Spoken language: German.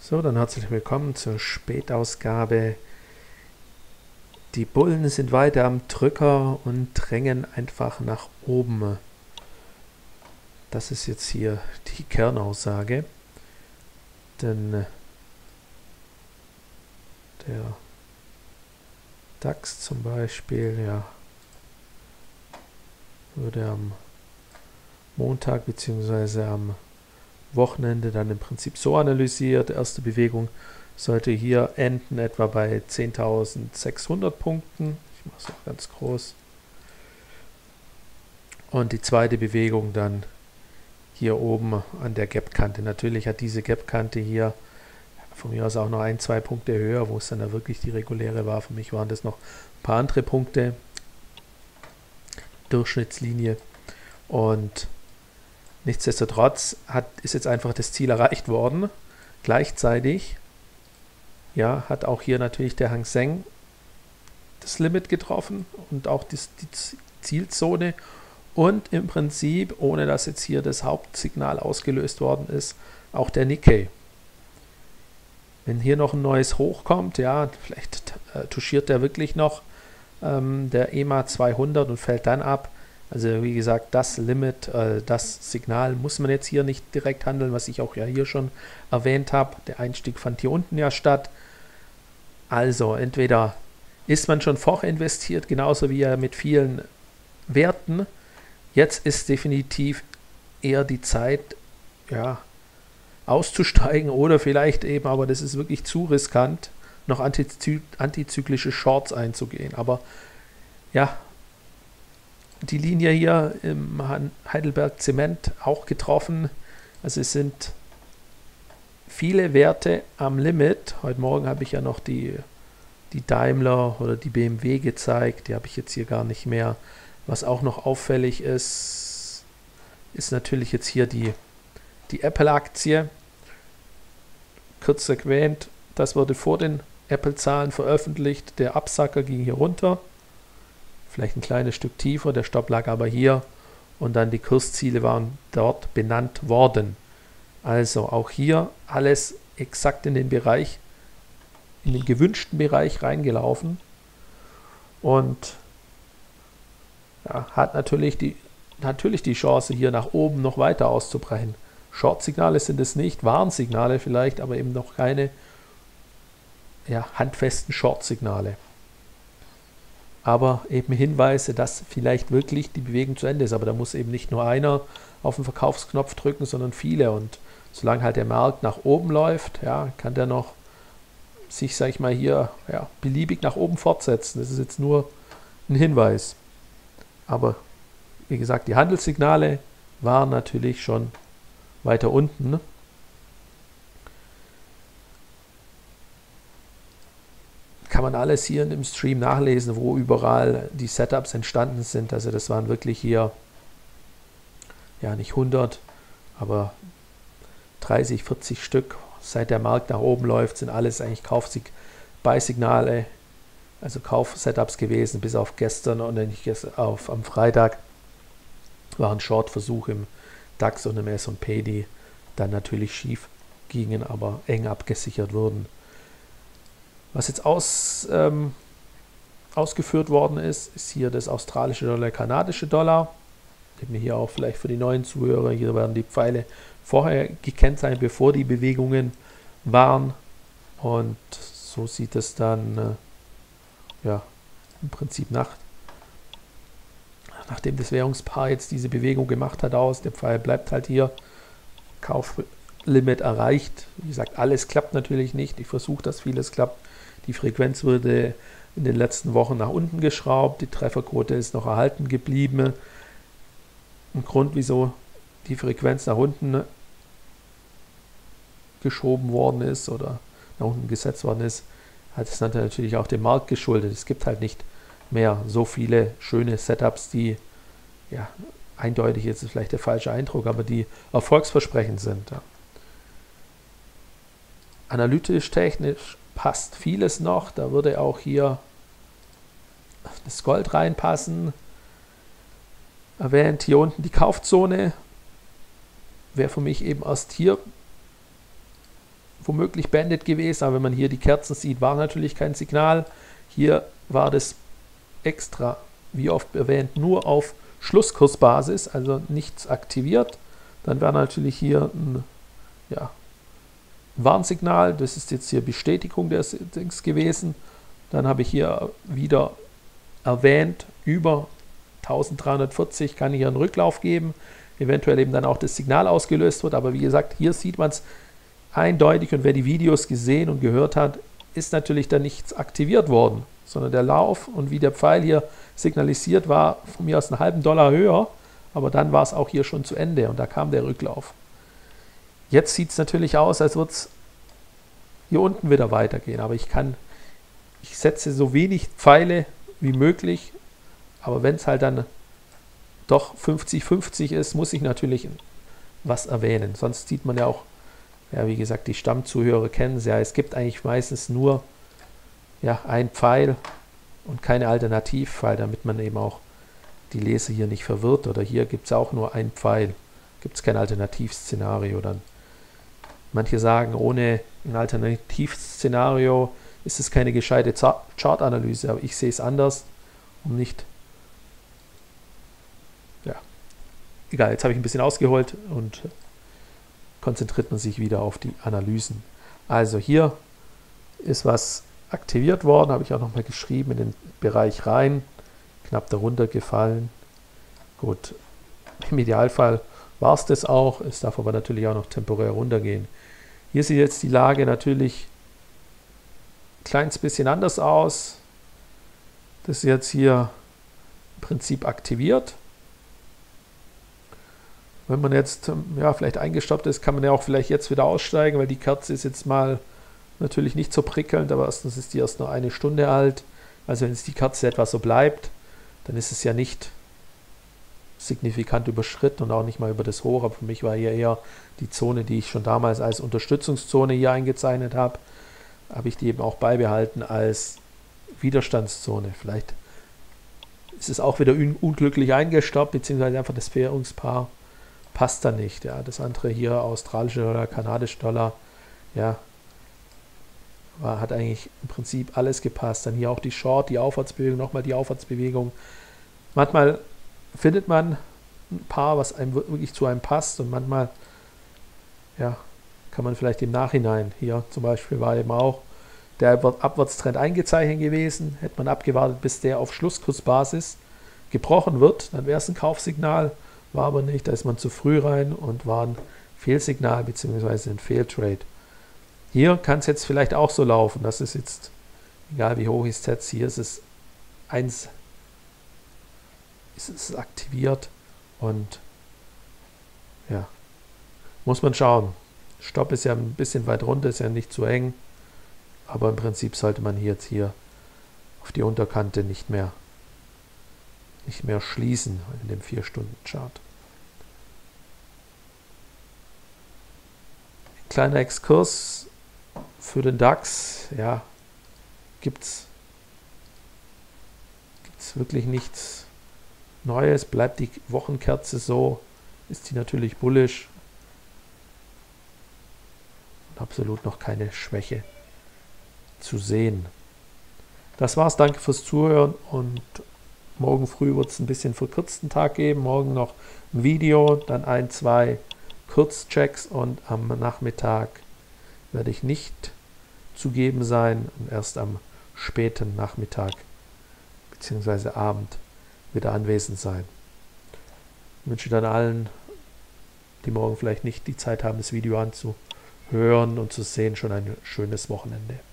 So, dann herzlich willkommen zur Spätausgabe. Die Bullen sind weiter am Drücker und drängen einfach nach oben. Das ist jetzt hier die Kernaussage. Denn der DAX zum Beispiel, ja, würde am Montag bzw. am Wochenende dann im Prinzip so analysiert. Erste Bewegung sollte hier enden etwa bei 10.600 Punkten. Ich mache es auch ganz groß. Und die zweite Bewegung dann hier oben an der Gap-Kante. Natürlich hat diese Gap-Kante hier von mir aus auch noch 1-2 Punkte höher, wo es dann da wirklich die reguläre war. Für mich waren das noch ein paar andere Punkte. Durchschnittslinie. Und nichtsdestotrotz ist jetzt einfach das Ziel erreicht worden. Gleichzeitig ja, hat auch hier natürlich der Hang Seng das Limit getroffen und auch die Zielzone. Und im Prinzip, ohne dass jetzt hier das Hauptsignal ausgelöst worden ist, auch der Nikkei. Wenn hier noch ein neues Hoch kommt, ja, vielleicht touchiert der wirklich noch der EMA 200 und fällt dann ab. Also wie gesagt, das Limit, das Signal muss man jetzt hier nicht direkt handeln, was ich auch ja hier schon erwähnt habe. Der Einstieg fand hier unten ja statt. Also entweder ist man schon vorinvestiert, genauso wie ja mit vielen Werten. Jetzt ist definitiv eher die Zeit, ja, auszusteigen oder vielleicht eben, aber das ist wirklich zu riskant, noch antizyklische Shorts einzugehen. Aber ja, die Linie hier im Heidelberg Zement auch getroffen. Also es sind viele Werte am Limit. Heute Morgen habe ich ja noch die Daimler oder die BMW gezeigt. Die habe ich jetzt hier gar nicht mehr. Was auch noch auffällig ist, ist natürlich jetzt hier die Apple-Aktie. Kurz erwähnt, das wurde vor den Apple-Zahlen veröffentlicht. Der Absacker ging hier runter. Vielleicht ein kleines Stück tiefer, der Stopp lag aber hier und dann die Kursziele waren dort benannt worden. Also auch hier alles exakt in den Bereich, in den gewünschten Bereich reingelaufen und ja, hat natürlich die Chance, hier nach oben noch weiter auszubrechen. Short-Signale sind es nicht, Warnsignale vielleicht, aber eben noch keine handfesten Short-Signale. Aber eben Hinweise, dass vielleicht wirklich die Bewegung zu Ende ist. Aber da muss eben nicht nur einer auf den Verkaufsknopf drücken, sondern viele. Und solange halt der Markt nach oben läuft, ja, kann der noch sich, sag ich mal, hier beliebig nach oben fortsetzen. Das ist jetzt nur ein Hinweis. Aber wie gesagt, die Handelssignale waren natürlich schon weiter unten. Ne? Kann man alles hier im Stream nachlesen, wo überall die Setups entstanden sind. Also das waren wirklich hier, ja nicht 100, aber 30, 40 Stück. Seit der Markt nach oben läuft, sind alles eigentlich Buy-Signale, also Kauf-Setups gewesen, bis auf gestern und am Freitag waren Short-Versuche im DAX und im S&P, die dann natürlich schief gingen, aber eng abgesichert wurden. Was jetzt ausgeführt worden ist, ist hier das australische Dollar, kanadische Dollar. Geben wir hier auch vielleicht für die neuen Zuhörer, hier werden die Pfeile vorher gekennzeichnet, bevor die Bewegungen waren. Und so sieht es dann im Prinzip nachdem das Währungspaar jetzt diese Bewegung gemacht hat aus. Der Pfeil bleibt halt hier. Kauflimit erreicht. Wie gesagt, alles klappt natürlich nicht. Ich versuche, dass vieles klappt. Die Frequenz wurde in den letzten Wochen nach unten geschraubt. Die Trefferquote ist noch erhalten geblieben. Ein Grund, wieso die Frequenz nach unten geschoben worden ist oder nach unten gesetzt worden ist, hat es natürlich auch dem Markt geschuldet. Es gibt halt nicht mehr so viele schöne Setups, die eindeutig, jetzt ist vielleicht der falsche Eindruck, aber die erfolgsversprechend sind. Ja. Analytisch, technisch passt vieles noch. Da würde auch hier das Gold reinpassen. Erwähnt hier unten die Kaufzone. Wäre für mich eben erst hier womöglich beendet gewesen, aber wenn man hier die Kerzen sieht, war natürlich kein Signal. Hier war das extra, wie oft erwähnt, nur auf Schlusskursbasis, also nichts aktiviert. Dann wäre natürlich hier ein Warnsignal, das ist jetzt hier Bestätigung des Dings gewesen. Dann habe ich hier wieder erwähnt, über 1340 kann hier einen Rücklauf geben, eventuell eben dann auch das Signal ausgelöst wird, aber wie gesagt, hier sieht man es eindeutig und wer die Videos gesehen und gehört hat, ist natürlich dann nichts aktiviert worden, sondern der Lauf und wie der Pfeil hier signalisiert war, von mir aus einen halben Dollar höher, aber dann war es auch hier schon zu Ende und da kam der Rücklauf. Jetzt sieht es natürlich aus, als würde es hier unten wieder weitergehen, aber ich setze so wenig Pfeile wie möglich, aber wenn es halt dann doch 50-50 ist, muss ich natürlich was erwähnen. Sonst sieht man ja auch, ja, wie gesagt, die Stammzuhörer kennen es ja, es gibt eigentlich meistens nur ein Pfeil und keine Alternativpfeil, damit man eben auch die Leser hier nicht verwirrt. Oder hier gibt es auch nur einen Pfeil, gibt es kein Alternativszenario dann. Manche sagen, ohne ein Alternativszenario ist es keine gescheite Chartanalyse, aber ich sehe es anders, egal, jetzt habe ich ein bisschen ausgeholt und konzentriert man sich wieder auf die Analysen. Also hier ist was aktiviert worden, habe ich auch nochmal geschrieben, in den Bereich rein, knapp darunter gefallen. Gut, im Idealfall war es das auch, es darf aber natürlich auch noch temporär runtergehen. Hier sieht jetzt die Lage natürlich ein kleines bisschen anders aus. Das ist jetzt hier im Prinzip aktiviert. Wenn man jetzt vielleicht eingestoppt ist, kann man ja auch vielleicht jetzt wieder aussteigen, weil die Kerze ist jetzt mal natürlich nicht so prickelnd, aber erstens ist die erst nur eine Stunde alt. Also wenn jetzt die Kerze etwas so bleibt, dann ist es ja nicht signifikant überschritten und auch nicht mal über das Hoch. Aber für mich war hier eher die Zone, die ich schon damals als Unterstützungszone hier eingezeichnet habe, habe ich die eben auch beibehalten als Widerstandszone. Vielleicht ist es auch wieder unglücklich eingestoppt, beziehungsweise einfach das Währungspaar passt da nicht. Ja. Das andere hier, australische Dollar, kanadische Dollar, hat eigentlich im Prinzip alles gepasst. Dann hier auch die Short, die Aufwärtsbewegung, nochmal die Aufwärtsbewegung. Manchmal findet man ein Paar, was einem wirklich zu einem passt und manchmal kann man vielleicht im Nachhinein, hier zum Beispiel war eben auch der Abwärtstrend eingezeichnet gewesen, hätte man abgewartet, bis der auf Schlusskursbasis gebrochen wird, dann wäre es ein Kaufsignal, war aber nicht, da ist man zu früh rein und war ein Fehlsignal bzw. ein Fehltrade. Hier kann es jetzt vielleicht auch so laufen, das ist jetzt, egal wie hoch ich es setze, hier ist es aktiviert und muss man schauen. Stopp ist ja ein bisschen weit runter, ist ja nicht zu eng, aber im Prinzip sollte man jetzt hier auf die Unterkante nicht mehr schließen in dem 4-Stunden-Chart. Kleiner Exkurs für den DAX, gibt's wirklich nichts Neues, bleibt die Wochenkerze so, ist die natürlich bullish und absolut noch keine Schwäche zu sehen. Das war's, danke fürs Zuhören und morgen früh wird es ein bisschen verkürzten Tag geben, morgen noch ein Video, dann 1-2 Kurzchecks und am Nachmittag werde ich nicht zugegen sein und erst am späten Nachmittag bzw. Abend wieder anwesend sein. Ich wünsche dann allen, die morgen vielleicht nicht die Zeit haben, das Video anzuhören und zu sehen, schon ein schönes Wochenende.